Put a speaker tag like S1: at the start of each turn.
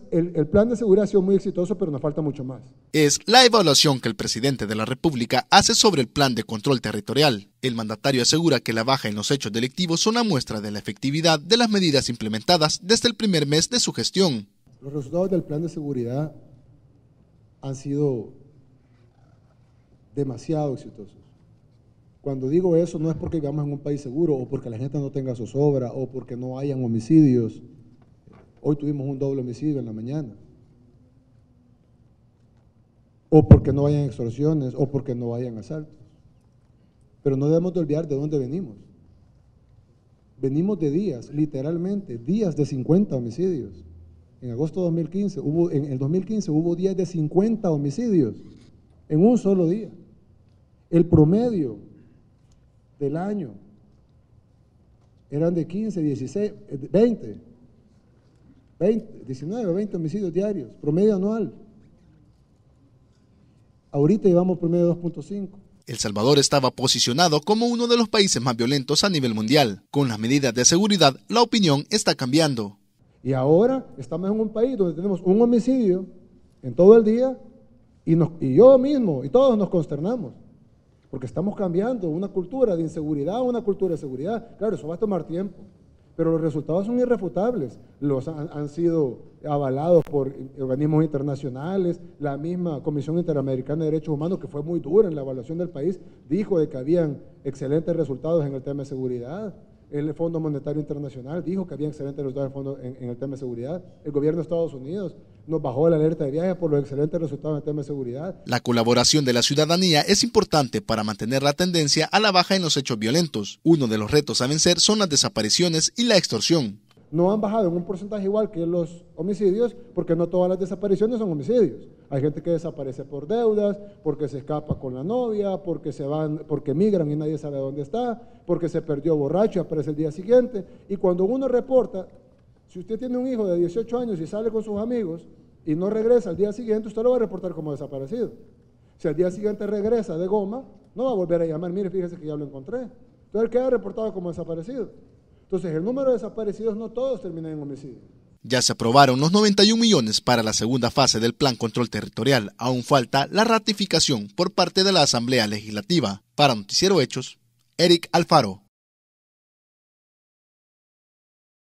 S1: el plan de seguridad ha sido muy exitoso, pero nos falta mucho más.
S2: Es la evaluación que el presidente de la República hace sobre el plan de control territorial. El mandatario asegura que la baja en los hechos delictivos son una muestra de la efectividad de las medidas implementadas desde el primer mes de su gestión.
S1: Los resultados del plan de seguridad han sido demasiado exitosos. Cuando digo eso no es porque vivamos en un país seguro o porque la gente no tenga zozobra o porque no hayan homicidios. Hoy tuvimos un doble homicidio en la mañana. O porque no hayan extorsiones o porque no hayan asaltos. Pero no debemos de olvidar de dónde venimos. Venimos de días, literalmente, días de 50 homicidios. En agosto de 2015, en el 2015 hubo días de 50 homicidios en un solo día. El promedio del año eran de 15, 16, 19 o 20 homicidios diarios, promedio anual. Ahorita llevamos promedio de 2.5.
S2: El Salvador estaba posicionado como uno de los países más violentos a nivel mundial. Con las medidas de seguridad, la opinión está cambiando.
S1: Y ahora estamos en un país donde tenemos un homicidio en todo el día y yo mismo y todos nos consternamos. Porque estamos cambiando una cultura de inseguridad a una cultura de seguridad. Claro, eso va a tomar tiempo, pero los resultados son irrefutables. Los han sido avalados por organismos internacionales. La misma Comisión Interamericana de Derechos Humanos, que fue muy dura en la evaluación del país, dijo de que habían excelentes resultados en el tema de seguridad. El Fondo Monetario Internacional dijo que había excelentes resultados en el tema de seguridad. El gobierno de Estados Unidos nos bajó la alerta de viaje por los excelentes resultados en el tema de seguridad.
S2: La colaboración de la ciudadanía es importante para mantener la tendencia a la baja en los hechos violentos. Uno de los retos a vencer son las desapariciones y la extorsión.
S1: No han bajado en un porcentaje igual que los homicidios, porque no todas las desapariciones son homicidios. Hay gente que desaparece por deudas, porque se escapa con la novia, porque se van, porque migran y nadie sabe dónde está, porque se perdió borracho y aparece el día siguiente. Y cuando uno reporta, si usted tiene un hijo de 18 años y sale con sus amigos y no regresa al día siguiente, usted lo va a reportar como desaparecido. Si al día siguiente regresa de goma, no va a volver a llamar, mire, fíjese que ya lo encontré. Entonces él queda reportado como desaparecido. Entonces, el número de desaparecidos no todos terminan en homicidio.
S2: Ya se aprobaron los 91 millones para la segunda fase del Plan Control Territorial. Aún falta la ratificación por parte de la Asamblea Legislativa. Para Noticiero Hechos, Eric Alfaro.